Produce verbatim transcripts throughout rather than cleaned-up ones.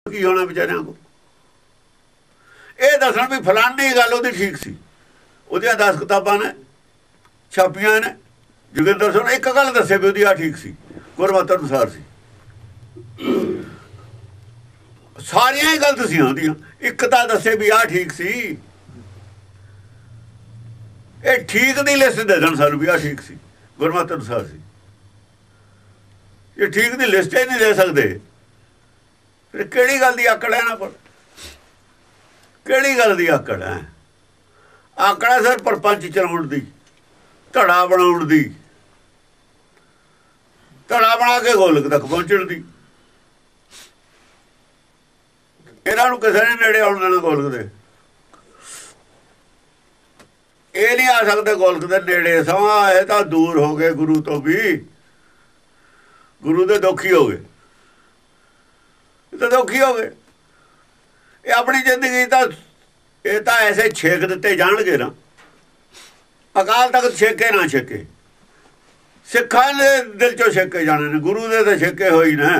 की होना बेचारियां को ਇਹ ਦੱਸਣ ਵੀ ਫਲਾਨੀ ਗੱਲ ਉਹਦੀ ਠੀਕ ਸੀ। ਉਹਦੀਆਂ ਦਸ ਕਿਤਾਬਾਂ ਨੇ ਛਾਪੀਆਂ ਨੇ। ਜੋਗਿੰਦਰ ਸਿੰਘ ਇੱਕ ਗੱਲ ਦੱਸੇ ਵੀ ਉਹਦੀ ਆ ਠੀਕ ਸੀ, ਗੁਰਮਤਿ ਅਨੁਸਾਰ ਸੀ। ਸਾਰੀਆਂ ਹੀ ਗਲਤ ਸੀ ਉਹਦੀਆਂ, ਇੱਕ ਤਾਂ ਦੱਸੇ ਵੀ ਆ ਠੀਕ ਸੀ। ਇਹ ਠੀਕ ਦੀ ਲਿਸਟ ਦੇ ਦੇਣ ਸਾਨੂੰ ਵੀ ਆ ਠੀਕ ਸੀ, ਗੁਰਮਤਿ ਅਨੁਸਾਰ ਸੀ। ਇਹ ਠੀਕ ਦੀ ਲਿਸਟ ਹੀ ਨਹੀਂ ਦੇ ਸਕਦੇ। ਫਿਰ ਕਿਹੜੀ ਗੱਲ ਦੀ ਆਕੜ ਹੈ ਨਾ ਪਰ ਕਿਹੜੀ ਗੱਲ ਦੀ ਆਕੜ ਹੈ? ਆਕੜਾ ਸਿਰ ਪਰਪੰਚ ਚਲਾਉਣ ਦੀ, ਧੜਾ ਬਣਾਉਣ ਦੀ, ਧੜਾ ਬਣਾ ਕੇ ਗੋਲਕ ਤੱਕ ਪਹੁੰਚਣ ਦੀ। ਇਹਨਾਂ ਨੂੰ ਕਿਸੇ ਨੇ ਨੇੜੇ ਆਉਣ ਦੇਣਾ ਗੋਲਕ ਦੇ। ਇਹ ਨਹੀਂ ਆ ਸਕਦੇ ਗੋਲਕ ਦੇ ਨੇੜੇ। ਸਮਾਂ ਇਹ ਤਾਂ ਦੂਰ ਹੋ ਗਏ ਗੁਰੂ ਤੋਂ ਵੀ, ਗੁਰੂ ਦੇ ਦੁਖੀ ਹੋ ਗਏ। ਇਹ ਤਾਂ ਦੁਖੀ ਹੋ ਗਏ। ਇਹ ਆਪਣੀ ਜ਼ਿੰਦਗੀ ਤਾਂ ਇਹ ਤਾਂ ਐਸੇ ਛੇਕ ਦਿੱਤੇ ਜਾਣਗੇ ਨਾ, ਅਕਾਲ ਤਖਤ ਛੇਕੇ ਨਾ ਛੇਕੇ, ਸਿੱਖਾਂ ਦੇ ਦਿਲ ਚੋਂ ਛੇਕੇ ਜਾਣੇ ਨੇ, ਗੁਰੂ ਦੇ ਤਾਂ ਛੇਕੇ ਹੋਈ ਨੇ।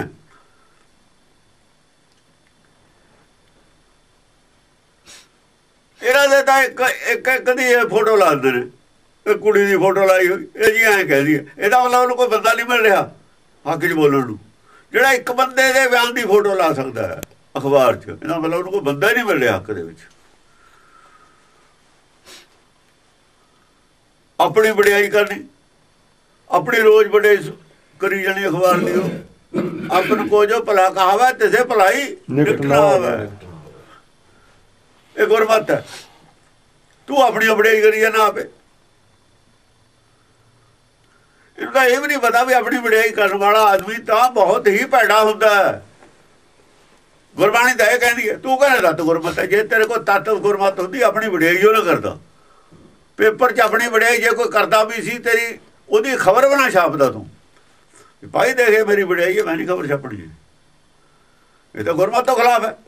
ਇਹਨਾਂ ਦੇ ਤਾਂ ਇੱਕ ਇੱਕ ਇੱਕ ਦੀ ਫੋਟੋ ਲਾ ਦਿੰਦੇ ਨੇ, ਇਹ ਕੁੜੀ ਦੀ ਫੋਟੋ ਲਾਈ ਹੋਈ, ਇਹ ਜੀ ਐਂ ਕਹਿੰਦੀ ਹੈ। ਇਹਦਾ ਮਤਲਬ ਉਹਨੂੰ ਕੋਈ ਬੰਦਾ ਨਹੀਂ ਮਿਲ ਰਿਹਾ ਹੱਕ 'ਚ ਬੋਲਣ ਨੂੰ, ਜਿਹੜਾ ਇੱਕ ਬੰਦੇ ਦੇ ਬਿਆਨ ਦੀ ਫੋਟੋ ਲਾ ਸਕਦਾ ਹੈ ਅਖਬਾਰ 'ਚ। ਇਹਦਾ ਮਤਲਬ ਉਹਨੂੰ ਕੋਈ ਬੰਦਾ ਹੀ ਨਹੀਂ ਮਿਲ ਰਿਹਾ ਹੱਕ ਦੇ ਵਿੱਚ। ਆਪਣੀ ਵਡਿਆਈ ਕਰਨੀ, ਆਪਣੀ ਰੋਜ਼ ਵਡਿਆਈ ਕਰੀ ਜਾਣੀ ਅਖਬਾਰ ਦੀ। ਉਹ ਆਪਨ ਕੋ ਜੋ ਭਲਾ ਕਹਾਵਾ ਤਿਸੇ ਭਲਾਈ ਨਿਕਟਣਾ ਹੋਵੇ। ਇਹ ਗੁਰਮਤਿ ਹੈ। ਤੂੰ ਆਪਣੀ ਵਡਿਆਈ ਕਰੀ ਜਾਣਾ ਆਪੇ। ਇਹਨੂੰ ਤਾਂ ਇਹ ਵੀ ਨਹੀਂ ਪਤਾ ਵੀ ਆਪਣੀ ਵਡਿਆਈ ਕਰਨ ਵਾਲਾ ਆਦਮੀ ਤਾਂ ਬਹੁਤ ਹੀ ਭੈੜਾ ਹੁੰਦਾ ਹੈ। ਗੁਰਬਾਣੀ ਤਾਂ ਇਹ ਕਹਿੰਦੀ ਹੈ, ਤੂੰ ਕਹਿੰਦਾ ਤੱਤ ਗੁਰਮਤਿ ਹੈ। ਜੇ ਤੇਰੇ ਕੋਲ ਤੱਤ ਗੁਰਮਤਿ ਹੁੰਦੀ, ਆਪਣੀ ਵਡਿਆਈ ਉਹ ਨਾ ਕਰਦਾ। ਪੇਪਰ 'ਚ ਆਪਣੀ ਵਡਿਆਈ ਜੇ ਕੋਈ ਕਰਦਾ ਵੀ ਸੀ, ਤੇਰੀ ਉਹਦੀ ਖਬਰ ਬਣਾ ਛਾਪਦਾ ਤੂੰ, ਭਾਈ ਦੇਖੇ ਮੇਰੀ ਵਡਿਆਈ ਹੈ, ਮੈਂ ਨਹੀਂ ਖਬਰ ਛਾਪਣੀ। ਇਹ ਤਾਂ ਗੁਰਮਤਿ ਤੋਂ ਖਿਲਾਫ ਹੈ।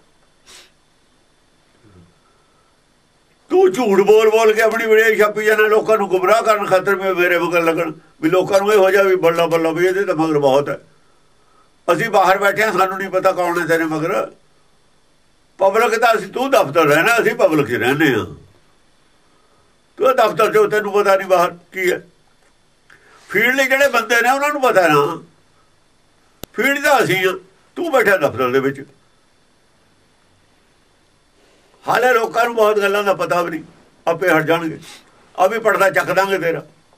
ਤੂੰ ਝੂਠ ਬੋਲ ਬੋਲ ਕੇ ਆਪਣੀ ਵਡਿਆਈ ਛਾਪੀ ਜਾਣਾ, ਲੋਕਾਂ ਨੂੰ ਗੁੰਮਰਾਹ ਕਰਨ ਖਾਤਰ ਵੀ ਮੇਰੇ ਮਗਰ ਲੱਗਣ, ਵੀ ਲੋਕਾਂ ਨੂੰ ਇਹ ਹੋ ਜਾ ਵੀ ਬੱਲਾ ਬੱਲਾ ਵੀ ਇਹਦੇ ਤਾਂ ਮਗਰ ਬਹੁਤ ਹੈ। ਅਸੀਂ ਬਾਹਰ ਬੈਠੇ ਹਾਂ, ਸਾਨੂੰ ਨਹੀਂ ਪਤਾ ਕੌਣ ਹੈ ਤੇਰੇ ਮਗਰ। ਪਬਲਿਕ ਤਾਂ ਅਸੀਂ, ਤੂੰ ਦਫ਼ਤਰ ਰਹਿਣਾ, ਅਸੀਂ ਪਬਲਿਕ 'ਚ ਰਹਿੰਦੇ ਹਾਂ। ਤੂੰ ਦਫ਼ਤਰ 'ਚੋਂ ਤੈਨੂੰ ਪਤਾ ਨਹੀਂ ਬਾਹਰ ਕੀ ਹੈ। ਫੀਲਡ ਲਈ ਜਿਹੜੇ ਬੰਦੇ ਨੇ ਉਹਨਾਂ ਨੂੰ ਪਤਾ ਨਾ, ਫੀਲਡ ਦਾ ਅਸੀਂ ਹਾਂ। ਤੂੰ ਬੈਠਾ ਦਫ਼ਤਰ ਦੇ ਵਿੱਚ। ਹਾਲੇ ਲੋਕਾਂ ਨੂੰ ਬਹੁਤ ਗੱਲਾਂ ਦਾ ਪਤਾ ਵੀ ਨਹੀਂ, ਆਪੇ ਹਟ ਜਾਣਗੇ। ਆ ਵੀ ਪੜਦਾ ਚੱਕ ਦਾਂਗੇ ਤੇਰਾ।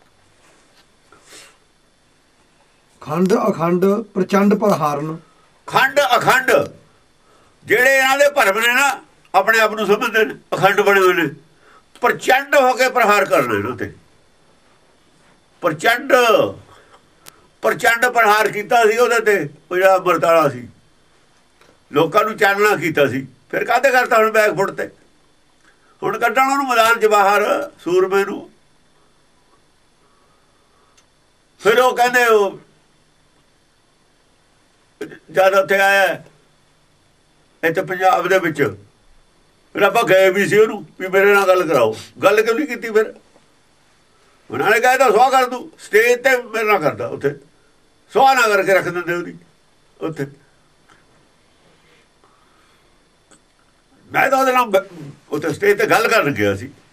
ਖੰਡ ਅਖੰਡ ਪ੍ਰਚੰਡ ਪ੍ਰਹਾਰਨ। ਖੰਡ ਅਖੰਡ ਜਿਹੜੇ ਇਹਨਾਂ ਦੇ ਭਰਮ ਨੇ ਨਾ, ਆਪਣੇ ਆਪ ਨੂੰ ਸਮਝਦੇ ਨੇ ਅਖੰਡ ਬਣੇ ਹੋਏ ਨੇ। ਪ੍ਰਚੰਡ ਹੋ ਕੇ ਪ੍ਰਹਾਰ ਕਰਨਾ ਇਹਨਾਂ ਤੇ। ਪ੍ਰਚੰਡ ਪ੍ਰਚੰਡ ਪ੍ਰਹਾਰ ਕੀਤਾ ਸੀ ਉਹਦੇ ਤੇ, ਉਹ ਜਿਹੜਾ ਅੰਮ੍ਰਿਤ ਸੀ। ਲੋਕਾਂ ਨੂੰ ਚਾਨਣਾ ਕੀਤਾ ਸੀ। ਫਿਰ ਕਾਹਦੇ ਕਰਤਾ ਹੁਣ ਬੈਕ ਫੁੱਟ ਤੇ? ਹੁਣ ਕੱਢਣ ਉਹਨੂੰ ਮੈਦਾਨ 'ਚ ਬਾਹਰ ਸੂਰਮੇ ਨੂੰ। ਫਿਰ ਉਹ ਕਹਿੰਦੇ ਉਹ ਜਦ ਉੱਥੇ ਆਇਆ ਇੱਥੇ ਪੰਜਾਬ ਦੇ ਵਿੱਚ, ਫਿਰ ਆਪਾਂ ਗਏ ਵੀ ਸੀ ਉਹਨੂੰ ਵੀ ਮੇਰੇ ਨਾਲ ਗੱਲ ਕਰਾਓ। ਗੱਲ ਕਿਉਂ ਨਹੀਂ ਕੀਤੀ? ਫਿਰ ਉਹਨਾਂ ਨੇ ਕਹਿ ਤਾ ਸੁਆਹ ਕਰ ਦੂੰ। ਸਟੇਜ ਤੇ ਮੇਰੇ ਨਾਲ ਕਰਦਾ, ਉੱਥੇ ਸੁਆਹ ਨਾ ਕਰਕੇ ਰੱਖ ਦਿੰਦੇ ਉਹਦੀ ਉੱਥੇ। ਮੈਂ ਤਾਂ ਉਹਦੇ ਨਾਲ ਉੱਥੇ ਸਟੇਜ ਤੇ ਗੱਲ ਕਰਨ ਗਿਆ ਸੀ।